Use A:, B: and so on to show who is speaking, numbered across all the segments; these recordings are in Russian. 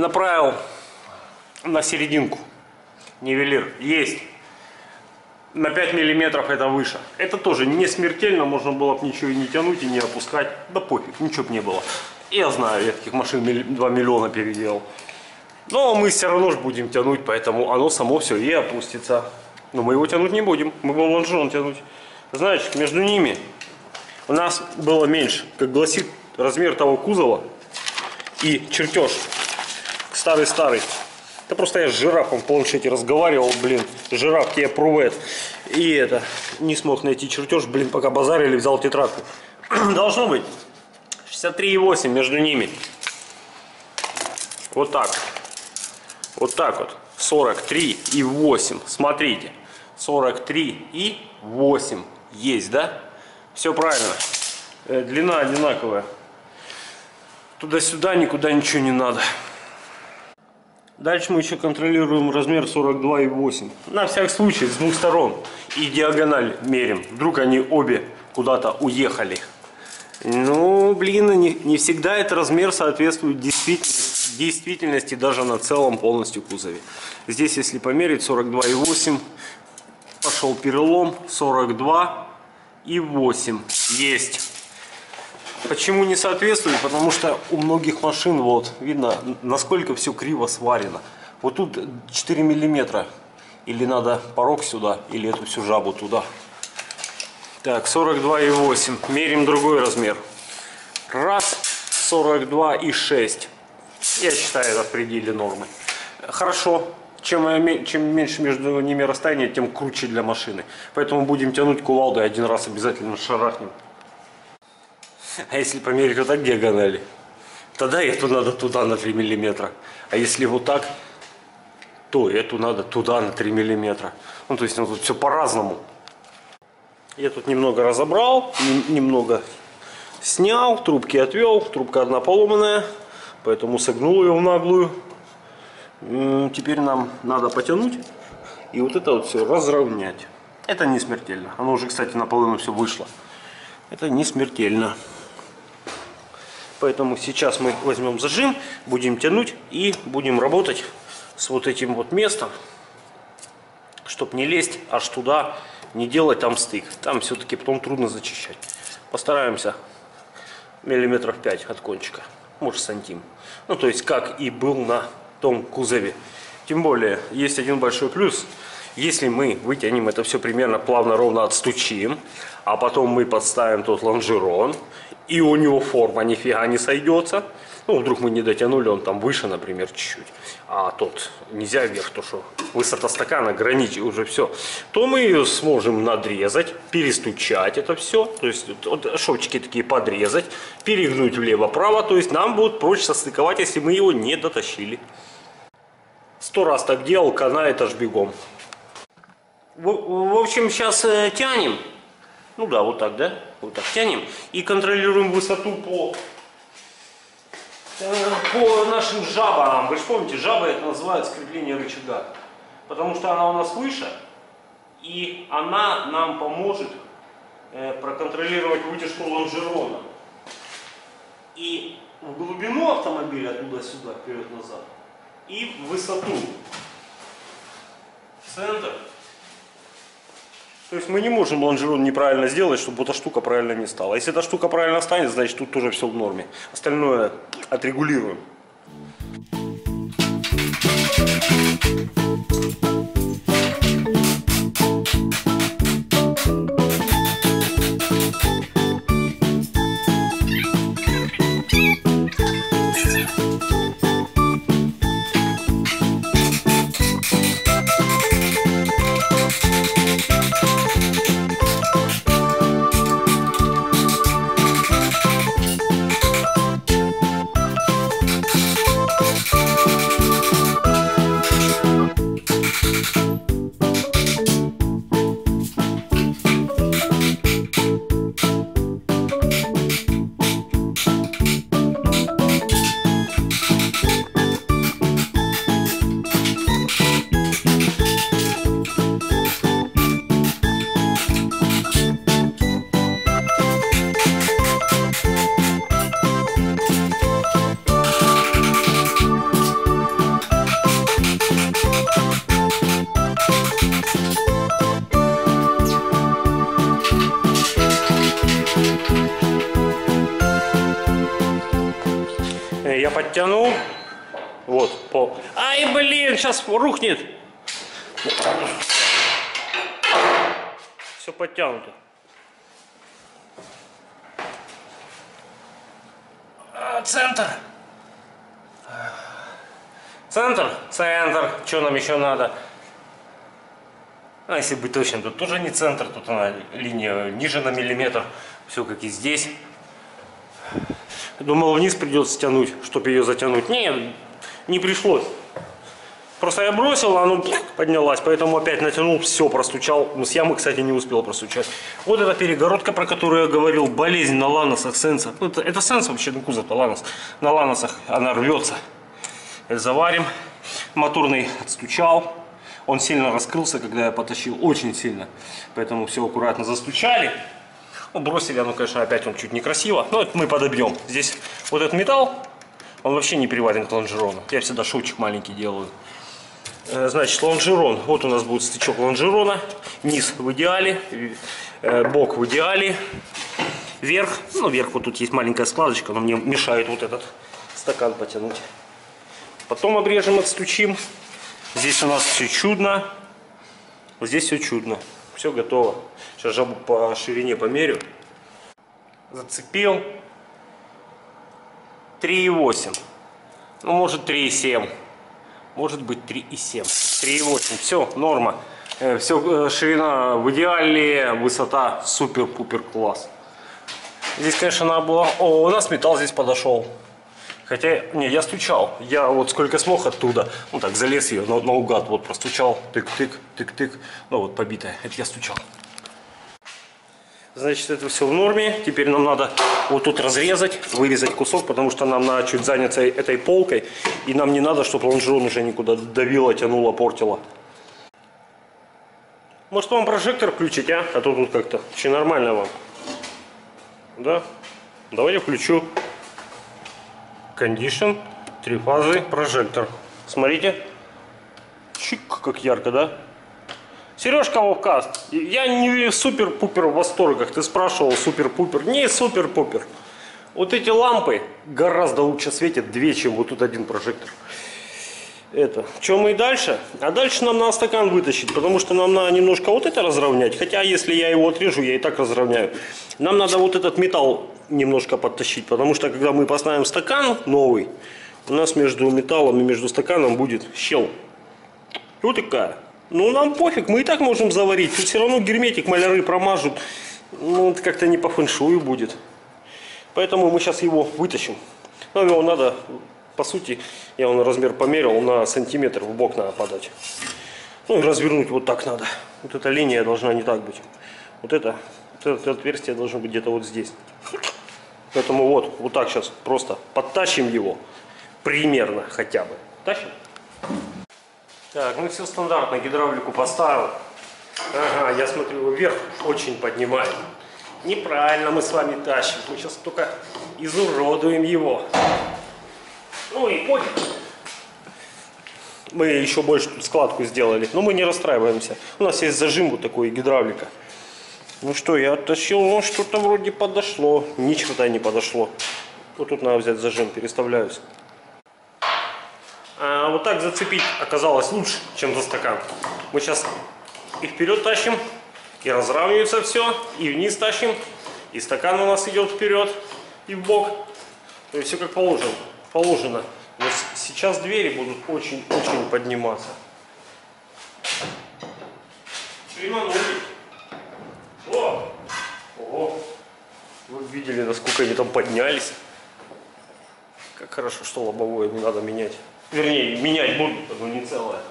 A: направил на серединку. Нивелир есть. На 5 миллиметров это выше. Это тоже не смертельно, можно было бы ничего и не тянуть, и не опускать. Да пофиг, ничего бы не было. Я знаю, я таких машин 2 миллиона переделал. Но мы все равно же будем тянуть, поэтому оно само все и опустится. Но мы его тянуть не будем, мы будем лонжерон тянуть. Знаешь, между ними у нас было меньше, как гласит размер того кузова и чертеж. Старый-старый. Да просто я с жирафом в планшете разговаривал, блин, жираф тебе прувет. И это, не смог найти чертеж, блин, пока базарили, взял тетрадку. Должно быть 63,8 между ними. Вот так. Вот так вот. 43,8. Смотрите. 43,8. Есть, да? Все правильно. Длина одинаковая. Туда-сюда никуда ничего не надо. Дальше мы еще контролируем размер 42,8. На всякий случай с двух сторон. И диагональ мерим. Вдруг они обе куда-то уехали. Ну, блин, не всегда этот размер соответствует действительности даже на целом полностью кузове. Здесь, если померить, 42,8. Пошел перелом. 42,8. Есть. Почему не соответствует? Потому что у многих машин, вот, видно, насколько все криво сварено. Вот тут 4 миллиметра. Или надо порог сюда, или эту всю жабу туда. Так, 42,8. Мерим другой размер. Раз, 42,6. Я считаю, это в пределе нормы. Хорошо. Чем меньше между ними расстояние, тем круче для машины. Поэтому будем тянуть кувалдой, один раз обязательно шарахнем. А если померить вот так диагонали, тогда эту надо туда на 3 миллиметра. А если вот так, то эту надо туда на 3 миллиметра. Ну, то есть, ну, тут все по-разному. Я тут немного разобрал, немного снял, трубки отвел. Трубка одна поломанная, поэтому согнул ее в наглую. Теперь нам надо потянуть и вот это вот все разровнять. Это не смертельно. Оно уже, кстати, наполовину все вышло. Это не смертельно. Поэтому сейчас мы возьмем зажим, будем тянуть и будем работать с вот этим вот местом, чтобы не лезть аж туда, не делать там стык. Там все-таки потом трудно зачищать. Постараемся миллиметров 5 от кончика, может сантим. Ну, то есть, как и был на том кузове. Тем более, есть один большой плюс. Если мы вытянем это все примерно плавно, ровно отстучим, а потом мы подставим тот лонжерон, и у него форма нифига не сойдется, ну, вдруг мы не дотянули, он там выше, например, чуть-чуть, а тот нельзя вверх, то что высота стакана граничит уже все, то мы ее сможем надрезать, перестучать это все, то есть вот, шовчики такие подрезать, перегнуть влево-право, то есть нам будет проще состыковать, если мы его не дотащили. 100 раз так делал, канает аж бегом. В общем, сейчас тянем. Ну да, вот так, да? Вот так тянем. И контролируем высоту по нашим жабам. Вы же помните, жабы это называют скрепление рычага. Потому что она у нас выше. И она нам поможет проконтролировать вытяжку лонжерона. И в глубину автомобиля туда-сюда, вперед-назад. И в высоту. Центр. То есть мы не можем лонжерон неправильно сделать, чтобы эта штука правильно не стала. Если эта штука правильно станет, значит тут тоже все в норме. Остальное отрегулируем. я подтянул. Вот, пол. Ай, блин, сейчас рухнет. Все подтянуто. Центр. Центр. Что нам еще надо? А если быть точным, тут тоже не центр, тут она линия ниже на миллиметр. Все как и здесь. Думал, вниз придется тянуть, чтобы ее затянуть. Нет, не пришлось. Просто я бросил, она поднялась, поэтому опять натянул, все, простучал. Но с ямы, кстати, не успел простучать. Вот эта перегородка, про которую я говорил, болезнь на ланосах сенса. Ну, это сенс вообще, ну кузов-то ланос. На ланосах она рвется. Заварим. Моторный отстучал. Он сильно раскрылся, когда я потащил, очень сильно. Поэтому все аккуратно застучали. Ну, бросили, оно, конечно, опять он чуть некрасиво. Но это мы подобьем. Здесь вот этот металл, он вообще не приварен к лонжерону. Я всегда шовчик маленький делаю. Значит, лонжерон. Вот у нас будет стычок лонжерона. Низ в идеале, бок в идеале. Верх. Ну, вверх вот тут есть маленькая складочка, но мне мешает вот этот стакан потянуть. Потом обрежем, отстучим. Здесь у нас все чудно. Здесь все чудно. Все готово. Сейчас жабу по ширине померю. Зацепил. 3,8. Ну, может 3,7. Может быть 3,7. 3,8. Все, норма. Все, ширина в идеале. Высота супер-пупер класс. Здесь, конечно, надо было... О, у нас металл здесь подошел. Хотя, не, я стучал. Я вот сколько смог оттуда. Ну так, залез ее наугад. Вот простучал. Тык-тык, тык-тык. Ну вот побитая. Это я стучал. Значит, это все в норме. Теперь нам надо вот тут разрезать, вырезать кусок, потому что нам надо чуть заняться этой полкой. И нам не надо, чтобы лонжерон уже никуда давило, тянуло, портило. Может, вам прожектор включить, а? А то тут как-то очень нормально вам. Да? Давайте включу. Condition, 3 фазы, прожектор. Смотрите. Чик, как ярко, да? Сережка Вовкаст, я не супер-пупер в восторгах. Ты спрашивал супер-пупер. Не супер-пупер. Вот эти лампы гораздо лучше светят, две, чем вот тут один прожектор. Это. Что мы и дальше? А дальше нам надо стакан вытащить, потому что нам надо немножко вот это разровнять. Хотя, если я его отрежу, я и так разровняю. Нам надо вот этот металл немножко подтащить, потому что, когда мы поставим стакан новый, у нас между металлом и между стаканом будет щел. Вот такая. Ну, нам пофиг, мы и так можем заварить. Тут все равно герметик маляры промажут. Ну, это как-то не по фэншую будет. Поэтому мы сейчас его вытащим. Нам его надо... По сути, я он размер померил, на сантиметр в бок надо подать. Ну и развернуть вот так надо. Вот эта линия должна не так быть. Вот это отверстие должно быть где-то вот здесь. Поэтому вот так сейчас просто подтащим его. Примерно хотя бы. Тащим? Так, ну все стандартно, гидравлику поставил. Ага, я смотрю, его вверх очень поднимаем. Неправильно мы с вами тащим. Мы сейчас только изуродуем его. Ну и пофиг. Мы еще больше тут складку сделали. Но мы не расстраиваемся. У нас есть зажим вот такой, гидравлика. Ну что, я оттащил, ну что-то вроде подошло. Ни черта не подошло. Вот тут надо взять зажим, переставляюсь. А вот так зацепить оказалось лучше, чем за стакан. Мы сейчас и вперед тащим, и разравнивается все, и вниз тащим. И стакан у нас идет вперед и в бок. То есть все как положено. Но сейчас двери будут очень-очень подниматься. Приманули. Ого. Вы видели, насколько они там поднялись. Как хорошо, что лобовое не надо менять. Вернее, менять будут, но не целое.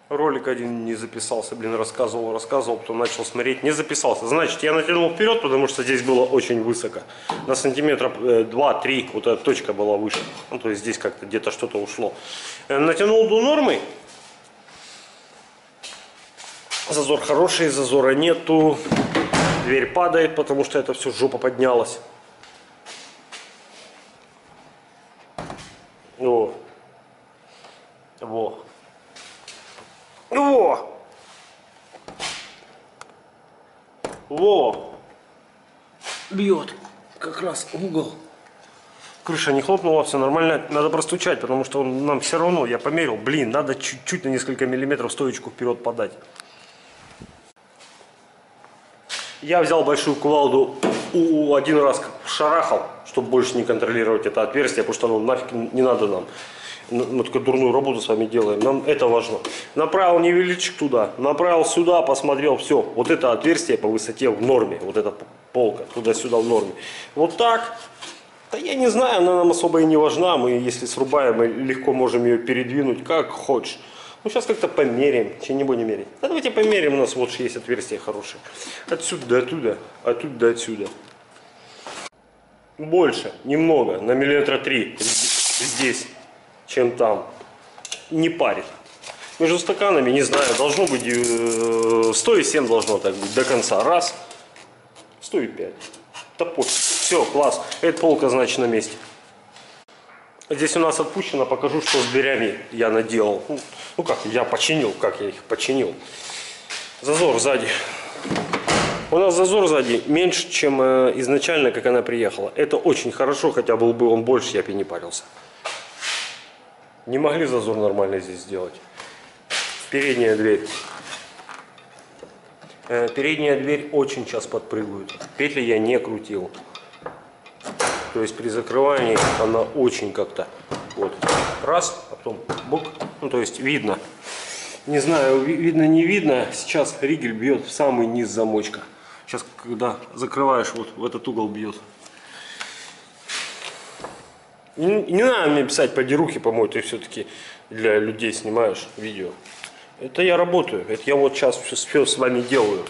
A: Ролик один не записался, блин, рассказывал, потом начал смотреть, не записался. Значит, я натянул вперед, потому что здесь было очень высоко. На сантиметров 2-3 вот эта точка была выше. Ну, то есть здесь как-то где-то что-то ушло. Натянул до нормы. Зазор хороший, зазора нету. Дверь падает, потому что это все жопа поднялась. Во. Во. Во! Во! Бьет как раз в угол. Крыша не хлопнула, все нормально. Надо простучать, потому что он нам все равно, я померил, блин, надо чуть-чуть на несколько миллиметров стоечку вперед подать. Я взял большую кувалду, один раз шарахал, чтобы больше не контролировать это отверстие, потому что оно нафиг не надо нам. Мы такую дурную работу с вами делаем, нам это важно. Направил нивелирчик туда, направил сюда, посмотрел, все, вот это отверстие по высоте в норме, вот эта полка туда-сюда в норме. Вот так, да я не знаю, она нам особо и не важна, мы если срубаем, мы легко можем ее передвинуть как хочешь. Ну сейчас как-то померяем, че не будем мерить. Да давайте померяем, у нас вот есть отверстие хорошее. Отсюда до оттуда, оттуда до отсюда. Больше, немного, на миллиметра 3 здесь, чем там. Не парит. Между стаканами, не знаю, должно быть 100,7 должно так быть до конца. Раз, 100,5. Да пофиг. Все, класс. Эта полка, значит, на месте. Здесь у нас отпущено, покажу, что с дверями я наделал. Ну как, я починил, как я их починил. Зазор сзади. У нас зазор сзади меньше, чем изначально, как она приехала. Это очень хорошо, хотя был бы он больше, я бы и не парился. Не могли зазор нормально здесь сделать. Передняя дверь. Передняя дверь очень сейчас подпрыгивает. Петли я не крутил. То есть при закрывании она очень как-то вот раз, а потом бок. Ну то есть видно. Не знаю, видно не видно. Сейчас ригель бьет в самый низ замочка. Сейчас когда закрываешь, вот в этот угол бьет. Не надо мне писать, поди руки помой, ты все-таки для людей снимаешь видео. Это я работаю, это я вот сейчас все с вами делаю.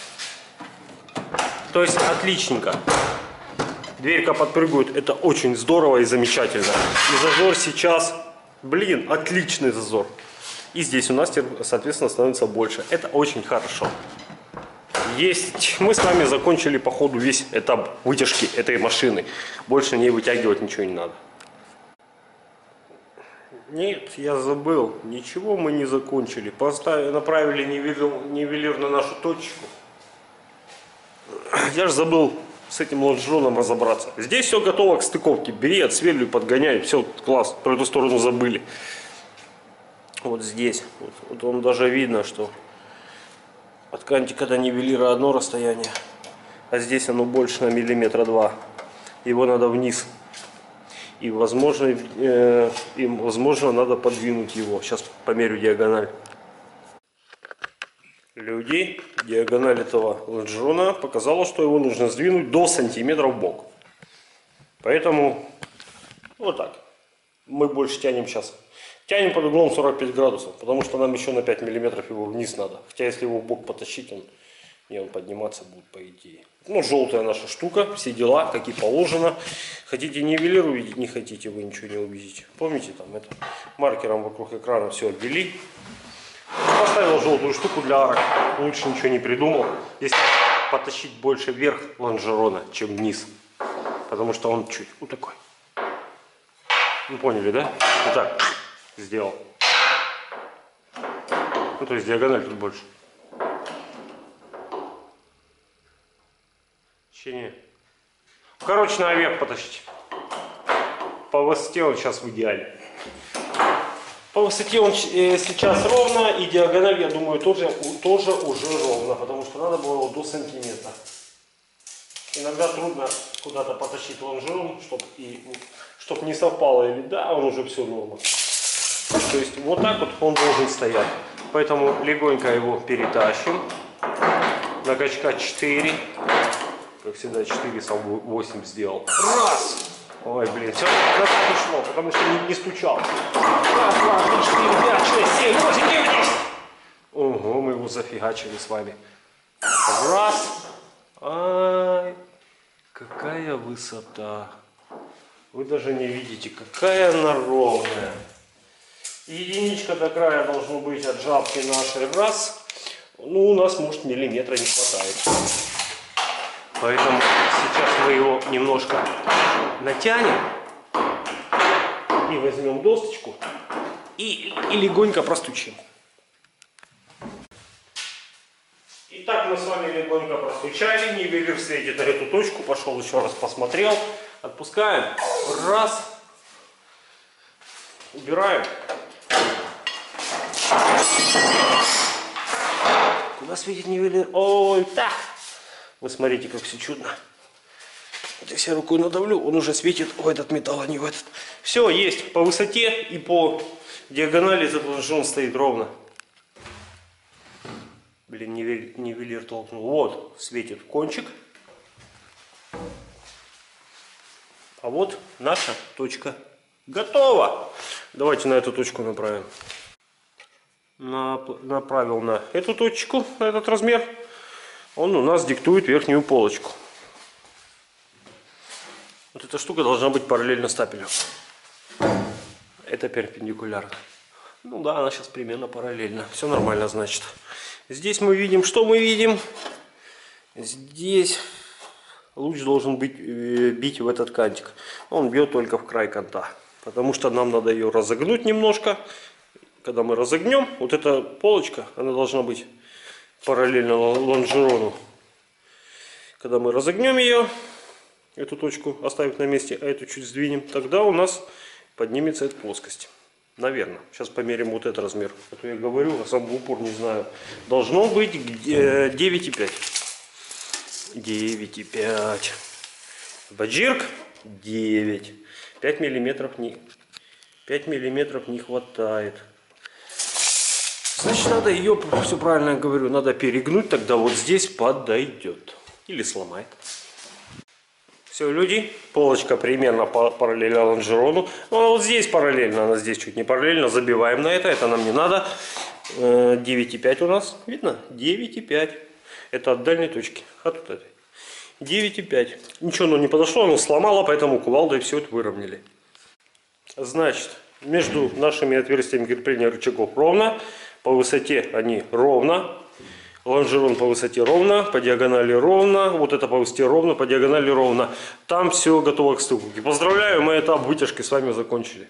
A: То есть отличненько. Дверька подпрыгивает, это очень здорово и замечательно. И зазор сейчас, блин, отличный зазор. И здесь у нас, соответственно, становится больше. Это очень хорошо. Есть. Мы с вами закончили по ходу весь этап вытяжки этой машины. Больше не вытягивать ничего не надо. Нет, я забыл. Ничего мы не закончили. Направили нивелир на нашу точку. Я же забыл с этим лонжероном разобраться. Здесь все готово к стыковке. Бери, отсверливай, подгоняй. Все, класс. Про эту сторону забыли. Вот здесь. Вот вам даже видно, что от кантика до нивелира одно расстояние. А здесь оно больше на миллиметра 2. Его надо вниз. И возможно, надо подвинуть его. Сейчас померю диагональ. Люди, диагональ этого лонжерона показала, что его нужно сдвинуть до сантиметра в бок. Поэтому вот так. Мы больше тянем сейчас. Тянем под углом 45 градусов, потому что нам еще на 5 миллиметров его вниз надо. Хотя если его в бок потащить, он подниматься будет по идее. Ну, желтая наша штука, все дела, как и положено. Хотите нивелир увидеть, не хотите, вы ничего не увидите. Помните, там это маркером вокруг экрана все обвели. Поставил желтую штуку для арок. Лучше ничего не придумал. Здесь потащить больше вверх лонжерона, чем вниз. Потому что он чуть вот такой. Вы поняли, да? Вот так сделал. Ну, то есть диагональ тут больше. Короче, наверх потащить. По высоте он сейчас в идеале. По высоте он сейчас ровно, и диагональ, я думаю, тоже уже ровно, потому что надо было его до сантиметра. Иногда трудно куда-то потащить лонжерон, чтобы не совпало, или да, он уже все норма. То есть вот так вот он должен стоять. Поэтому легонько его перетащим. На качка 4. Как всегда 4 сам 8 сделал. Раз! Ой, блин, все назад ушло, потому что не стучал. Раз, два, три, 4, 5, 6, 7, 8, 9, 10. его зафигачили с вами. Раз. Ай, какая высота. Вы даже не видите, какая она ровная. Единичка до края должно быть от жабки нашей. Раз. Ну, у нас, может, миллиметра не хватает. Поэтому сейчас мы его немножко натянем. И возьмем досточку. И легонько простучим. Итак, мы с вами легонько простучали. Нивелир светит на эту точку. Пошел еще раз посмотрел. Отпускаем. Раз. Убираем. Куда светит нивелир? Ой, так. Вы смотрите, как все чудно. Вот если я рукой надавлю, он уже светит в этот металл, а не в этот. Все, есть. По высоте и по диагонали этот лонжерон стоит ровно. Блин, нивелир толкнул. Вот, светит кончик. А вот наша точка готова. Давайте на эту точку направим. Направил на эту точку, на этот размер. Он у нас диктует верхнюю полочку. Вот эта штука должна быть параллельно стапелю. Это перпендикулярно. Ну да, она сейчас примерно параллельно. Все нормально, значит. Здесь мы видим, что мы видим. Здесь луч должен быть, бить в этот кантик. Он бьет только в край канта. Потому что нам надо ее разогнуть немножко. Когда мы разогнем, вот эта полочка, она должна быть параллельно лонжерону. Когда мы разогнем ее, эту точку оставим на месте, а эту чуть сдвинем, тогда у нас поднимется эта плоскость. Наверное. Сейчас померим вот этот размер. А то я говорю, а сам в упор не знаю. Должно быть 9,5. 9,5. Баджирк 9. 5 миллиметров не хватает. Значит, надо ее, все правильно я говорю, надо перегнуть, тогда вот здесь подойдет. Или сломает. Все, люди, полочка примерно параллельно лонжерону. Ну, а вот здесь параллельно, она здесь чуть не параллельно. Забиваем на это нам не надо. 9,5 у нас, видно? 9,5. Это от дальней точки. А тут это. 9,5. Ничего, оно не подошло, оно сломало, поэтому кувалдой все это выровняли. Значит, между нашими отверстиями крепления рычагов ровно. По высоте они ровно. Лонжерон по высоте ровно, по диагонали ровно. Вот это по высоте ровно, по диагонали ровно. Там все готово к стыковке. Поздравляю, мы этап вытяжки с вами закончили.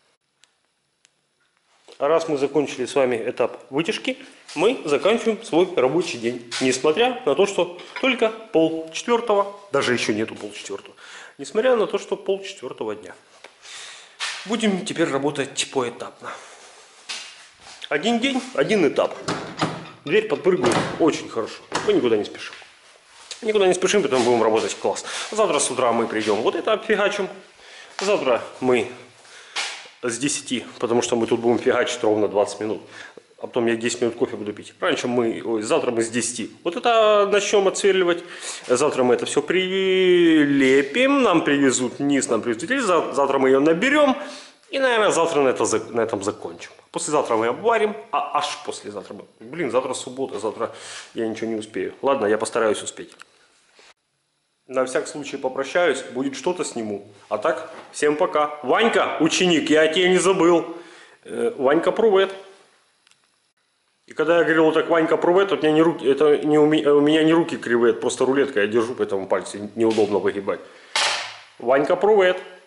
A: А раз мы закончили с вами этап вытяжки, мы заканчиваем свой рабочий день. Несмотря на то, что только 3:30, даже еще нету 3:30. Несмотря на то, что 3:30 дня. Будем теперь работать поэтапно. Один день, один этап. Дверь подпрыгивает очень хорошо. Мы никуда не спешим. Никуда не спешим, потом будем работать класс. Завтра с утра мы придем вот это обфигачим. Завтра мы с 10, потому что мы тут будем фигачить ровно 20 минут. А потом я 10 минут кофе буду пить. Завтра мы с 10. Вот это начнем отсверливать. Завтра мы это все прилепим. Нам привезут низ, нам привезут. Завтра мы ее наберем. И, наверное, завтра на этом закончим. Послезавтра мы обварим, а аж послезавтра. Блин, завтра суббота, завтра я ничего не успею. Ладно, я постараюсь успеть. На всякий случай попрощаюсь, будет что-то сниму. А так, всем пока. Ванька, ученик, я тебя не забыл. Ванька, привет. И когда я говорил вот так, Ванька, привет, у меня не руки кривые, это просто рулетка, я держу, поэтому пальцы неудобно выгибать. Ванька, привет.